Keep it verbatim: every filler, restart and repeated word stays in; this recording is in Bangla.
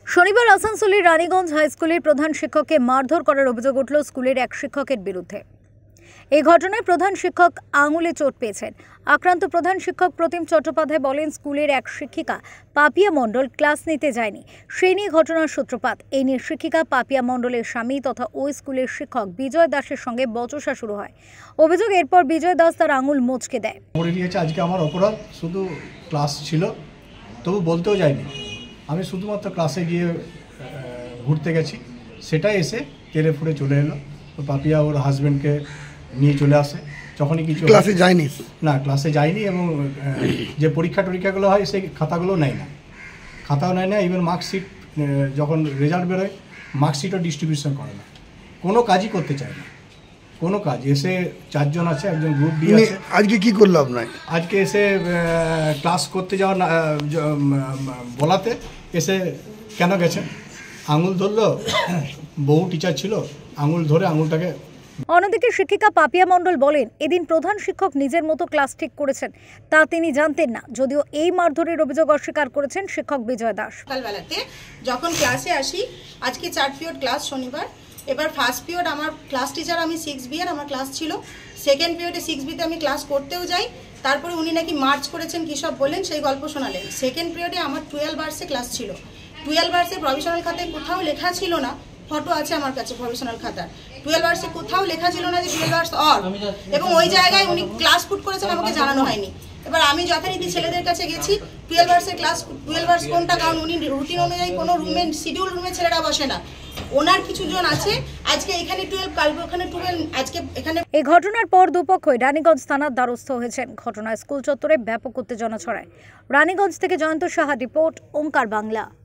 শনিবার আসানসোলের রানীগঞ্জ হাই স্কুলের প্রধান শিক্ষককে মারধর করার অভিযোগ উঠল স্কুলের এক শিক্ষকের বিরুদ্ধে। এই ঘটনায় প্রধান শিক্ষক আঙুলে চোট পেয়েছেন। আক্রান্ত প্রধান শিক্ষক প্রতিম চট্টোপাধ্যায় বলেন, স্কুলের এক শিক্ষিকা পাপিয়া মণ্ডল ক্লাস নিতে যায়নি, সেই নিয়ে ঘটনার সূত্রপাত। এই নিয়ে শিক্ষিকা পাপিয়া মণ্ডলের স্বামী তথা ওই স্কুলের শিক্ষক বিজয় দাসের সঙ্গে বচসা শুরু হয়। অভিযোগ, এরপর বিজয় দাস তার আঙুল মোচকে দেয়। আজকে আমার অপরাধ, শুধু ক্লাস ছিল, তবু বলতেও যায়নি। আমি শুধুমাত্র ক্লাসে গিয়ে ঘুরতে গেছি, সেটাই এসে তেরে ফুড়ে চলে এলো। তো পাপিয়া ওর হাজব্যান্ডকে নিয়ে চলে আসে। যখনই কিছু ক্লাসে যায়নি না ক্লাসে যায়নি এবং যে পরীক্ষা টরীক্ষাগুলো হয় সেই খাতাগুলো নেয় না, খাতাও নেয় না। ইভেন মার্কশিট যখন রেজাল্ট বেরোয়, মার্কশিটও ডিস্ট্রিবিউশন করে না, কোনো কাজই করতে চায় না, কোনো কাজ। এসে চারজন আছে, একজন গ্রুপ ডি আছে। আজকে কি করলো আপনার? আজকে এসে ক্লাস করতে যাওয়া বলাতে এসে কেন গেছেন, আঙুল ধরলো। বহু টিচার ছিল, আঙুল ধরে আঙুলটাকে। অন্যদিকে শিক্ষিকা পাপিয়া মণ্ডল বলেন, এদিন প্রধান শিক্ষক নিজের মতো ক্লাস ঠিক করেছেন, তা তিনি জানতেন না। যদিও এই মারধরের অভিযোগ অস্বীকার করেছেন শিক্ষক বিজয় দাস। সকালবেলাতে যখন ক্লাসে আসি, আজকে চার পিরিয়ড ক্লাস শনিবার। এবার ফার্স্ট পিরিয়ড আমার ক্লাস টিচার, আমি সিক্স বি এর আমার ক্লাস ছিল। সেকেন্ড পিরিয়ডে সিক্স বিতে আমি ক্লাস করতেও যাই। তারপরে উনি নাকি মার্চ করেছেন, কী সব বললেন, সেই গল্প শোনালেন। সেকেন্ড পিরিয়ডে আমার টুয়েলভ আর্টসে ক্লাস ছিল। টুয়েলভ আর্টসে প্রভিশনাল খাতায় কোথাও লেখা ছিল না, ফটো আছে আমার কাছে প্রভিশনাল খাতার, টুয়েলভ আর্টসে কোথাও লেখা ছিল না যে টুয়েলভ আর্টস অর, এবং ওই জায়গায় উনি ক্লাস পুট করেছেন, আমাকে জানানো হয়নি। এবার আমি যথারীতি ছেলেদের কাছে গেছি, টুয়েলভ আর্টসের ক্লাস, টুয়েলভ আর্টস কোনটা, কারণ উনি রুটিন অনুযায়ী কোনো রুমে, শিডিউল রুমে ছেলেরা বসে না, ওনার কিছু জন আছে। আজকে এখানে টুয়েলভ, কালকে ওখানে টুয়েলভ, আজকে এখানে। এই ঘটনার পর দুপক্ষই রানীগঞ্জ থানার দ্বারস্থ হয়েছেন। ঘটনায় স্কুল চত্বরে ব্যাপক উত্তেজনা ছড়ায়। রানীগঞ্জ থেকে জয়ন্ত সাহা রিপোর্ট, ওঙ্কার বাংলা।